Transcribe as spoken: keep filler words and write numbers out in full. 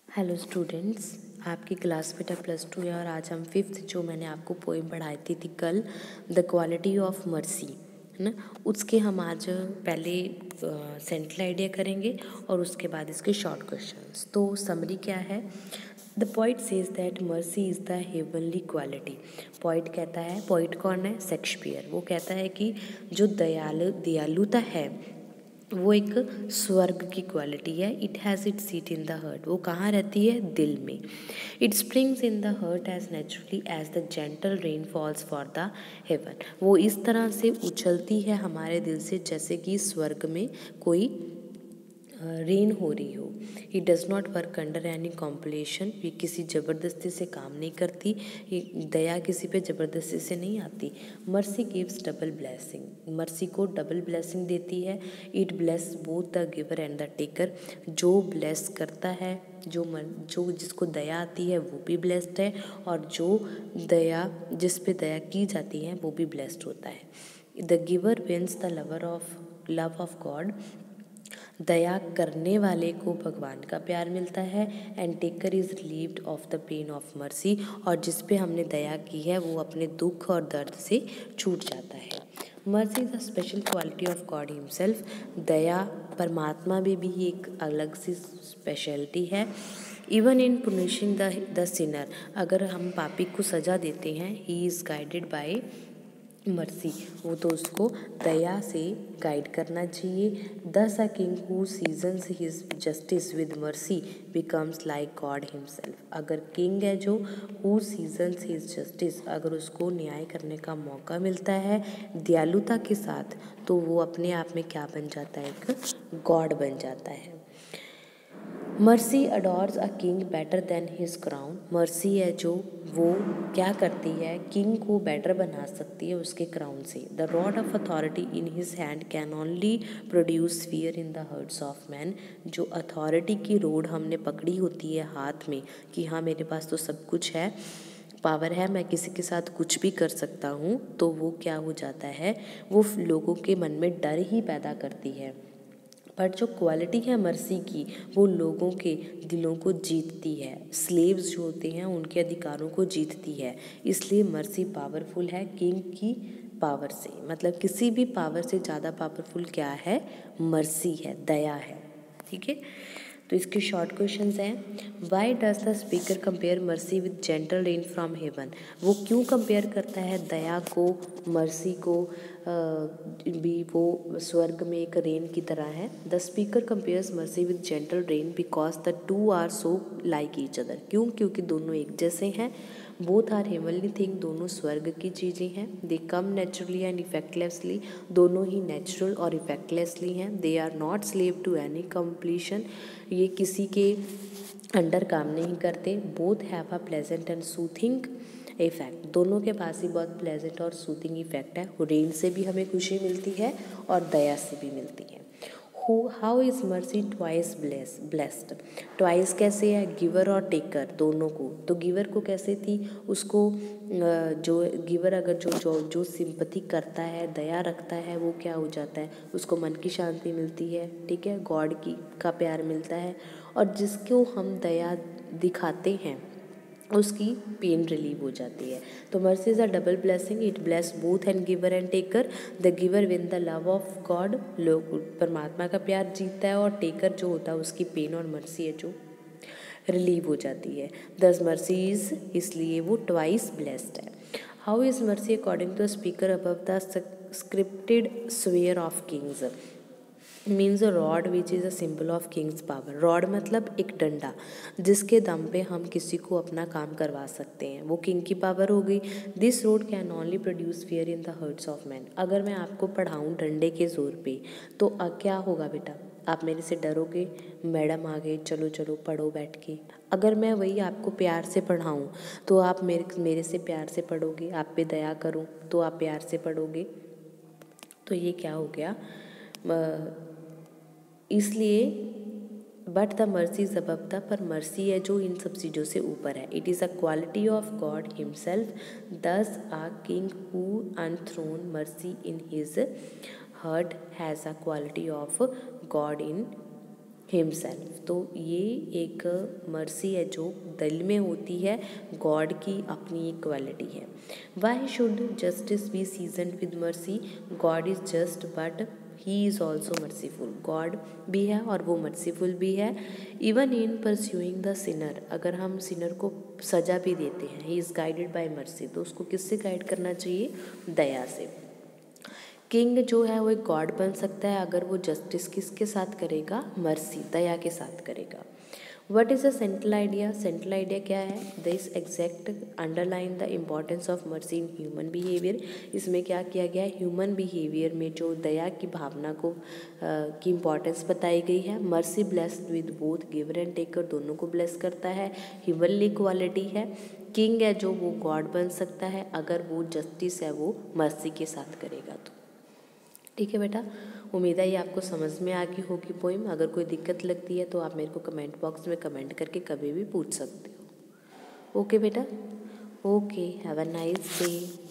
Hello students, आपकी class बेटा plus two है और आज हम फिफ्थ जो मैंने आपको पोएम पढ़ाई थी, थी कल द क्वालिटी ऑफ मर्सी, है ना। उसके हम आज पहले सेंट्रल आइडिया करेंगे और उसके बाद इसके शॉर्ट क्वेश्चंस। तो समरी क्या है? The poet says that mercy is the heavenly quality. Poet कहता है, पोइट कौन है? शेक्सपियर। वो कहता है कि जो दयालु दयालुता है वो एक स्वर्ग की क्वालिटी है। It has it seat in the heart. वो कहाँ रहती है? दिल में। It springs in the heart as naturally as the gentle rain falls for the heaven. वो इस तरह से उछलती है हमारे दिल से जैसे कि स्वर्ग में कोई रेन हो रही हो। He does not work under any compulsion. ये किसी ज़बरदस्ती से काम नहीं करती। ये दया किसी पे ज़बरदस्ती से नहीं आती। Mercy gives double blessing. Mercy को डबल ब्लेसिंग देती है। It bless both the giver and the taker. जो ब्लेस करता है, जो मन जो जिसको दया आती है वो भी ब्लेस्ड है, और जो दया जिस पे दया की जाती है वो भी ब्लेस्ड होता है। The giver wins the lover of love of God. दया करने वाले को भगवान का प्यार मिलता है। And taker is relieved of the pain of mercy. और जिस पे हमने दया की है वो अपने दुख और दर्द से छूट जाता है। Mercy is a special quality of God himself. दया परमात्मा में भी एक अलग सी स्पेशलिटी है। Even in punishing the the sinner, अगर हम पापी को सजा देते हैं, he is guided by mercy. वो तो उसको दया से गाइड करना चाहिए। Thus a king who seasons his justice with mercy becomes like God himself. अगर किंग है जो हु सीजन्स हिज जस्टिस, अगर उसको न्याय करने का मौका मिलता है दयालुता के साथ, तो वो अपने आप में क्या बन जाता है? एक गॉड बन जाता है। Mercy adorns a king better than his crown. Mercy है जो वो क्या करती है? किंग को बेटर बना सकती है उसके क्राउन से। The rod of authority in his hand can only produce fear in the hearts of man. जो अथॉरिटी की रोड हमने पकड़ी होती है हाथ में कि हाँ मेरे पास तो सब कुछ है, पावर है, मैं किसी के साथ कुछ भी कर सकता हूँ, तो वो क्या हो जाता है? वो लोगों के मन में डर ही पैदा करती है। पर जो क्वालिटी है मर्सी की, वो लोगों के दिलों को जीतती है। स्लेव्स जो होते हैं उनके अधिकारों को जीतती है। इसलिए मर्सी पावरफुल है किंग की पावर से। मतलब किसी भी पावर से ज़्यादा पावरफुल क्या है? मर्सी है, दया है। ठीक है, तो इसके शॉर्ट क्वेश्चंस हैं। Why does the speaker compare mercy with gentle rain from heaven. वो क्यों कंपेयर करता है दया को, मर्सी को? आ, भी वो स्वर्ग में एक रेन की तरह है। The speaker compares mercy with gentle rain because the two are so like each other. क्यों? क्योंकि दोनों एक जैसे हैं। Both are heavenly thing. दोनों स्वर्ग की चीज़ें हैं। They come naturally and effortlessly. दोनों ही नेचुरल और इफेक्टलेसली हैं। They are not slave to any compulsion. ये किसी के अंडर काम नहीं करते। Both have a pleasant and soothing effect. दोनों के पास ही बहुत प्लेजेंट और सूथिंग इफेक्ट है। रेन से भी हमें खुशी मिलती है और दया से भी मिलती है। Who how is mercy twice bless blessed. Twice कैसे है? गिवर और टेकर दोनों को। तो गिवर को कैसे थी? उसको जो गिवर अगर जो जो जो सिंपथी करता है, दया रखता है, वो क्या हो जाता है? उसको मन की शांति मिलती है। ठीक है, गॉड की का प्यार मिलता है। और जिसको हम दया दिखाते हैं उसकी पेन रिलीव हो जाती है। तो mercy is a double blessing. It bless both and giver and taker. The giver win the love of God, लोग परमात्मा का प्यार जीतता है, और टेकर जो होता है उसकी पेन और मर्सी है जो रिलीव हो जाती है। दस मर्सी इज, इसलिए वो ट्वाइस ब्लेस्ड है। How is mercy according to speaker above the स्क्रिप्टेड sway of kings. Means a rod which is a symbol of kings power. Rod मतलब एक डंडा जिसके दम पे हम किसी को अपना काम करवा सकते हैं, वो किंग की पावर हो गई। This rod can only produce fear in the hearts of man. अगर मैं आपको पढ़ाऊँ डंडे के जोर पे तो आ, क्या होगा बेटा? आप मेरे से डरोगे, मैडम आ गए चलो चलो पढ़ो बैठ के। अगर मैं वही आपको प्यार से पढ़ाऊँ तो आप मेरे मेरे से प्यार से पढ़ोगे। आप पे दया करूँ तो आप प्यार से पढ़ोगे। तो ये क्या हो गया? इसलिए but the mercy is above the, पर मर्सी है जो इन सब चीज़ों से ऊपर है। It is a quality of God himself. Thus a king who enthrones mercy in his heart has a quality of God in himself. तो ये एक मर्सी है जो दिल में होती है, गॉड की अपनी एक क्वालिटी है। Why should justice be seasoned with mercy? God is just but he is also merciful. God भी है और वो मर्सीफुल भी है। Even in pursuing the sinner, अगर हम सिनर को सजा भी देते हैं, he is guided by mercy, तो उसको किससे गाइड करना चाहिए? दया से। किंग जो है वो एक गॉड बन सकता है अगर वो जस्टिस किसके साथ करेगा? मर्सी, दया के साथ करेगा। What is the central idea? Central idea क्या है? This extract underline the importance of mercy in human behaviour. इसमें क्या किया गया है? ह्यूमन बिहेवियर में जो दया की भावना को आ, की इम्पॉर्टेंस बताई गई है। Mercy blessed with both giver and taker, दोनों को ब्लेस करता है, ह्यूमनली क्वालिटी है। किंग है जो वो गॉड बन सकता है अगर वो जस्टिस है वो मर्सी के साथ करेगा तो। ठीक है बेटा, उम्मीद है ये आपको समझ में आ गई होगी पोइम। अगर कोई दिक्कत लगती है तो आप मेरे को कमेंट बॉक्स में कमेंट करके कभी भी पूछ सकते हो। ओके बेटा, okay, have a nice day.